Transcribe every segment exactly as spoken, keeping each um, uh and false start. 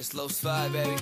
Slow slide, baby.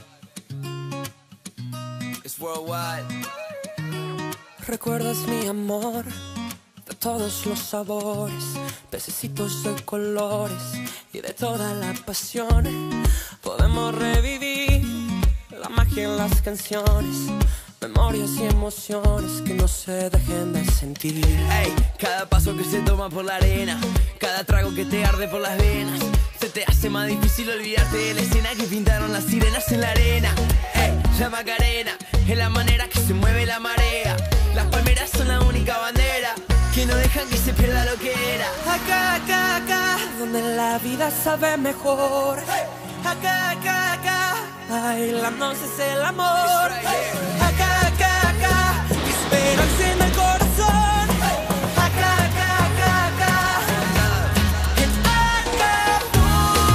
It's worldwide. Recuerdas mi amor de todos los sabores, pececitos de colores y de toda la pasión. Podemos revivir la magia en las canciones, memorias y emociones que no se dejen de sentir. Ey, cada paso que se toma por la arena, cada trago que te arde por las venas, se te hace más difícil olvidarte de la escena que pintaron las sirenas en la arena. Ey, la Macarena es la manera que se mueve la marea. Las palmeras son la única bandera que no dejan que se pierda lo que era. Acá, acá, acá, donde la vida sabe mejor. Acá, acá, acá, bailándonos es el amor. Acá, acá, acá, esperanza en el corazón. Acá, acá, acá, acá, en Acapulco.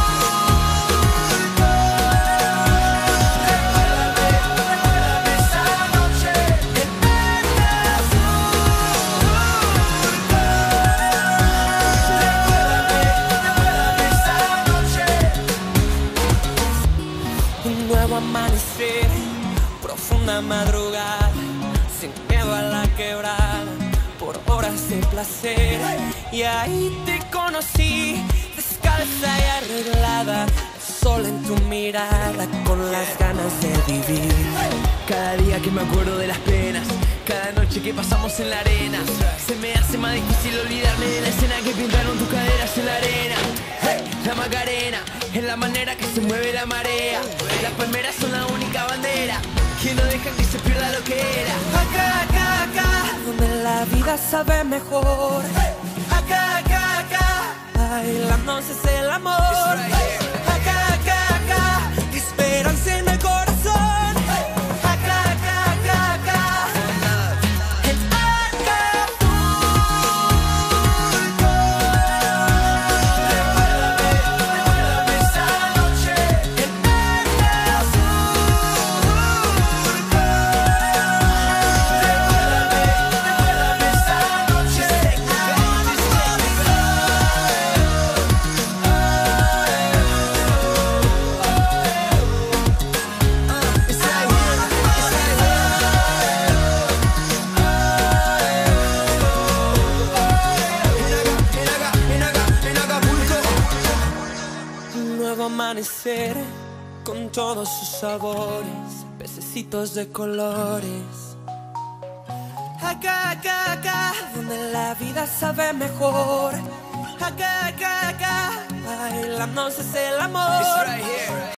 Recuérdame esa noche en Acapulco. Recuérdame esa noche. Un nuevo amanecer, profunda madrugada, sin miedo a la quebrada, por horas de placer. Y ahí te conocí, descalza y arreglada, el sol en tu mirada, con las ganas de vivir. Cada día que me acuerdo de las penas, cada noche que pasamos en la arena, se me hace más difícil olvidarme de la escena que pintaron tus caderas en la arena. Hey, la Macarena es la manera que se mueve la marea. Las palmeras son la única bandera que no dejan que se pierda lo que era. Acá, acá, acá, donde la vida sabe mejor. Acá, acá, acá, bailándonos es el amor. Acá, acá, acá, esperanza en el corazón. Acá, acá, acá, acá, en Acapulco. Recuérdame, recuérdame esa noche en Acapulco. Recuérdame, recuérdame esa noche en Un nuevo amanecer con todos sus sabores, pececitos de colores. Acá, acá, acá, donde la vida sabe mejor. Acá, acá, acá, bailándonos es el amor. It's right here.